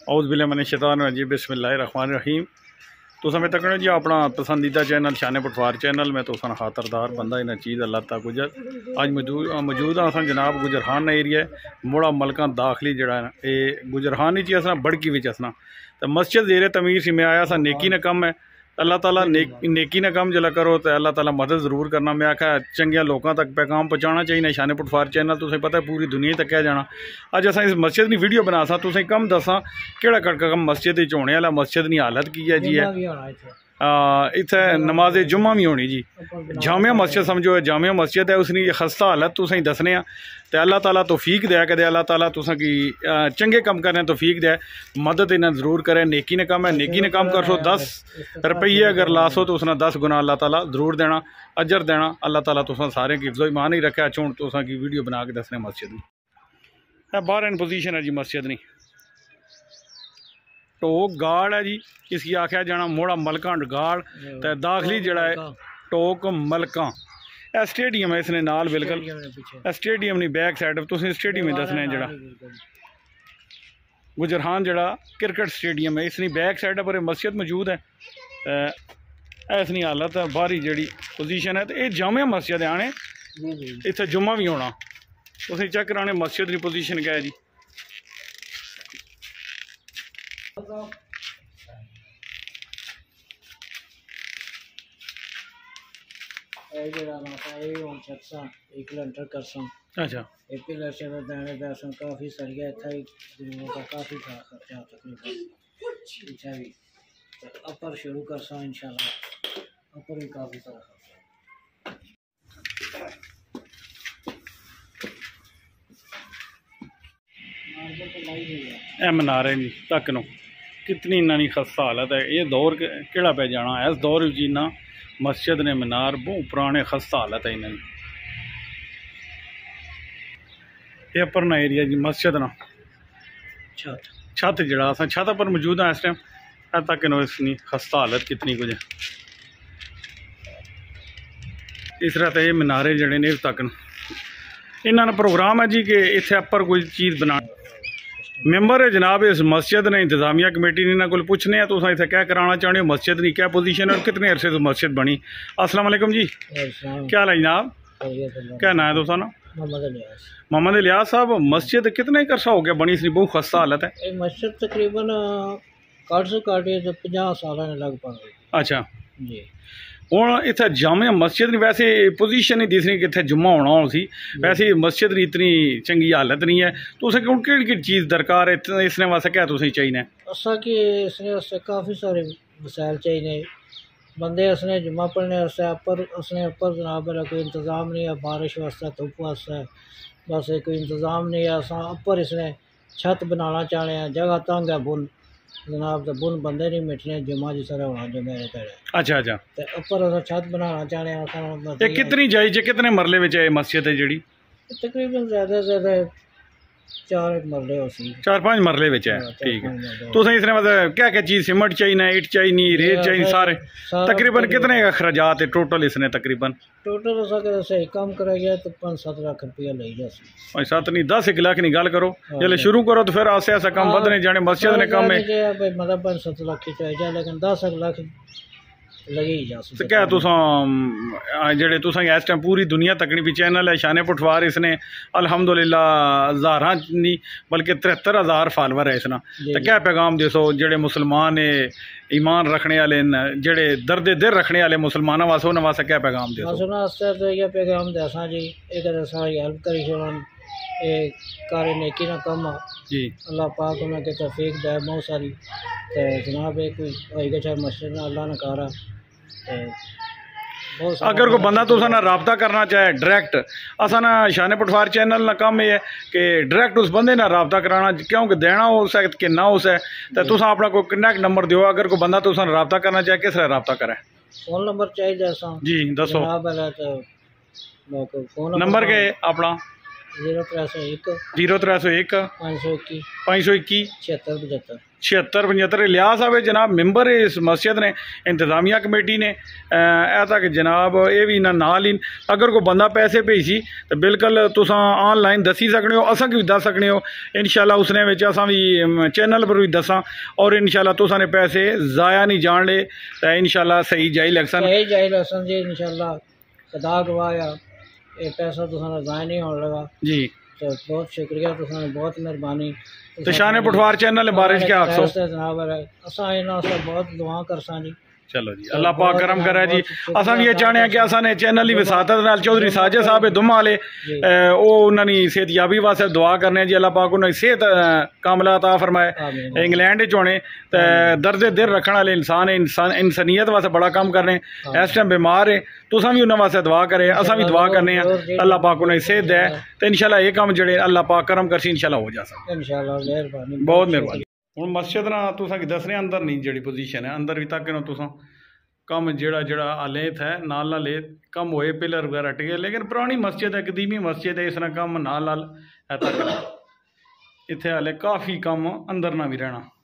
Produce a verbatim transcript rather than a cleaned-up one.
औज़ बिल्लाहि मिनश शैतानिर रजीम बिस्मिल्लाहिर रहमानिर रहीम। तो समय तक जी अपना पसंदीदा चैनल शान पटवार चैनल में तो खातरदार बंदा इन चीज़ अल्लाह ता गुजर अज मौजूद मौजूद अस जनाब गुजरहान एरिया मुड़ा मलका दाखिली जड़ा ये गुजरहान ही असना बड़की विच असना तो मस्जिद जेरे तमीर से मैं आया सा नेकी ने कम है अल्लाह ताला ने, नेकी ने कम जला करो तो अल्लाह ताला मदद जरूर करना। मैं आखा चंगिया लोगों तक पैगाम पहुँचाना चाहिए शान पटवार चैनल तुसें पता है पूरी दुनिया तक कह जाना। अज अस इस मस्जिद की वीडियो बना सा तुसें कम दसा केड़ा कम मस्जिद होने वाला मस्जिद की हालत की है जी है इत्थे नमाज जुम्मा भी होनी जी जामिया मस्जिद समझो जामिया मस्जिद है उसकी खस्ता हालत तुसें दसने तो अल्लाह ताला तौफीक दे कदे अल्लाह ताला तुसें की चंगे कम करने तौफीक दे मदद इन्हें जरूर करे। नेकी ने कम है नेकी ने कम कर सो दस रुपये अगर लासो तो उसने दस गुना अल्लाह ताला जरूर देना अजर देना। अल्लाह ताला तुसें सारे की इज्जत ईमान ही रखे। अच्छा हूँ तुसें की वीडियो बना के दसने मस्जिद में बाहर इन पोजीशन है जी मस्जिद नहीं टोक गाड़ है जी इसकी आख्या जाना मोड़ा मलका गाड़ तो दाखिली जड़ा है टोक मलका स्टेडियम है इसने नाल बिल्कुल स्टेडियम नहीं बैक साइड तुम स्टेडियम ही दसने जड़ा गुजरहान जड़ा क्रिकेट स्टेडियम है इसकी बैक साइड पर मस्जिद मौजूद है ऐसी हालत है बाहरी जी पोजीशन है तो ये जामिया मस्जिद है आने इतने जुम्मा भी होना तुम चेक कराने मस्जिद की पोजीशन क्या है जी। अच्छा काफी सरिया का काफी था खर्चा तकरीबन भी अपर शुरू कर सा इंशाल्लाह अपर भी काफी सारा ए मनारे जी तक नो कितनी इन्नी खस्ता हालत है ये दौर केड़ा पे जाना है इस दौर इन्ना मस्जिद ने मीनार बहुत पुराने खस्ता हालत है इन्हें ये अपरना एरिया जी मस्जिद ना छत छत जड़ा अस छत पर मौजूद है इस टाइम तक नो इसकी खस्ता हालत कितनी कुछ इस तरह तो ये मीनारे जड़े ने तक इन्होंने प्रोग्राम है जी कि इतने अपर कोई चीज़ बना मैंबर है जनाब इस मस्जिद ने इंतजामिया कमेटी ने इन्होंने को पूछने हैं तो इतने क्या कराना चाहते हो मस्जिद की क्या पोजीशन है और कितने अरसे से मस्जिद बनी। अस्सलाम वालेकुम जी क्या हाल है जनाब क्या नाम है दोस्तों ना मोहम्मद इलियास साहब मस्जिद कितने अरसा हो गया बनी इसकी बहुत खस्ता हालत है मस्जिद तकरीबन काट से काटे तो पचास साल लगभग। अच्छा जी हूँ इतने जामिया मस्जिद नहीं वैसे पोजीशन ही दिसनी कि इतने जुम्मा होना हो सी वैसे मस्जिद की इतनी चंगी हालत नहीं है तो उसे क्यों कि चीज़ दरकार है इसने वास्ते क्या तुसें चाहिए असा कि इसने वास्ते काफ़ी सारे वसाइल चाहिए बंदे असने जुम्मा पढ़ने वास्ते अपर असने अपर जनाब मेरा कोई इंतज़ाम नहीं है बारिश वास्ते धुप वास्ते बस कोई इंतज़ाम नहीं है असा अपर इसने छत बनाना चाहते हैं जगह तंग है बुन जनाब तो बुन बंदे नहीं मिटने जुम्मा जिस तरह होना जो मेरे तेरे। अच्छा अच्छा तो ऊपर छत बनाना चाहते हैं ये कितनी जायज कितने मरले में है मस्जिद है जी तकरीबन ज़्यादा से ज़्यादा चार मरले हो सी चार पाँच मरले में है ठीक है तो सही इसने मतलब क्या क्या चीज़ सीमेंट चाहिए ईट चाहिए रेत चाहिए सारे तकरीबन कितने का खर्चात है टोटल इसने तकरीबन टोटल सही कम करा गया तो पाँच सत्त लाख रुपया ले जा सत्त नहीं दस एक लाख नहीं गल करो जल्द शुरू करो तो फिर आसे ऐसा कम बदने जाने मस्जिद ने कम है मतलब पाँच सत्त लाख चाहिए लेकिन दस एक लाख लगे ही जा तो क्या तुसां जेड़े तुसां इस टाइम पूरी दुनिया तकनी भी चैनल है शान पटवार इसने अल्हम्दुलिल्लाह हज़ार नहीं बल्कि तिहत्तर हज़ार फॉलोवर है इसना तो क्या पैगाम दसो जेड़े मुसलमान है ईमान रखने वाले जेड़े दर्द दिल रखने वाले मुसलमानों वास्ते उन्होंने वास्ते क्या पैगाम दसो वास्ते तो यह पैगाम दसा जी एक सारी हेल्प करी छोड़न कार नेकी ना कम जी अल्लाह पाक उन्हें के तौफीक दे बहुत सारी तो जनाब एक कोई गचा मस्जिद अल्लाह ने करा अगर कोई बंदा तुसा ना रबता करना चाहे डायरैक्ट असा ना शान पटवार चैनल ना काम यह है कि डायरैक्ट उस बंदे ना रबता कराना क्योंकि देना हो सके कि ना हो सके तो तुसा अपना कोई कनेक्ट नंबर दो अगर कोई बंदा तुसा रबता करना चाहे किस तरह रबता करे फोन नंबर चाहिए जी दसो तो नंबर के अपना जीरो त्रै सौ एक जीरो त्रै सौ एक पाँच सौ इक्की पंज सौ इक्की छिहत्तर पचहत्तर छिहत्तर पचहत्तर लिया साहब जनाब मैंबर है इस मस्जिद ने इंतजामिया कमेटी ने ऐसा कि जनाब ये भी इन्होंने नाल ही अगर कोई बंदा पैसे भेजी तो बिल्कुल तुसा ऑनलाइन दसी सकने हो असा भी दस सकने हो इंशाल्लाह उसने विच असा भी चैनल पर भी दसा और इंशाल्लाह तुसा ने पैसे ज़ाया नहीं जान ले तो इंशाल्लाह सही जाई लगसन सही जाई लगसन जी इंशाल्लाह खुदा गवाह ये पैसा तुसा ज़ाया नहीं होने लगा जी तो बहुत शुक्रिया तुसा बहुत मेहरबानी तो शान पठवार चैनल बारिश क्या आप जनाब असा इन्हां से बहुत दुआ करसा जी चलो जी अल्लाह पाक करम करे जी असा भी ये चाहने कि असा ने चैनल की विसादत नाल चौधरी साजिद साहब दुमा वाले वो उन्होंने सेहतयाबी वास्ते दुआ करने जी अल्लाह पाक उन्हें सेहत कामला अता फरमाए इंग्लैंड च होने तो दर्द दिल रखने वाले इंसान है इंसान इंसानियत वास्ते बड़ा काम करने इस टाइम बीमार है तुसा भी उन्होंने वास्ते दुआ करे असा भी दुआ करने अल्लाह पाक उन्हें सेहत दे तो इंशाल्लाह ये काम जड़े अल्लाह पाक करम करसी इंशाल्लाह हो जा सकते इंशाल्लाह मेहरबानी बहुत मेहरबानी हूँ मस्जिद ना तुसा की दसने अंदर नहीं जी पोजीशन है अंदर भी तक तुसा कम जड़ा जड़ा अलेत है नाल नाल कम होए पिलर वगैरह टिके लेकिन पुरानी मस्जिद है कदीमी मस्जिद है इसने कम नाल नाल है तक इत्थे हाले काफ़ी कम अंदर ना भी रहना।